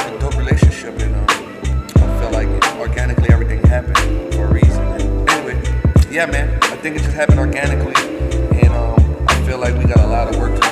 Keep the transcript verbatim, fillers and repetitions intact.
a dope relationship, and um, I felt like organically everything happened for a reason. And anyway, yeah, man, I think it just happened organically, and um, I feel like we got a lot of work to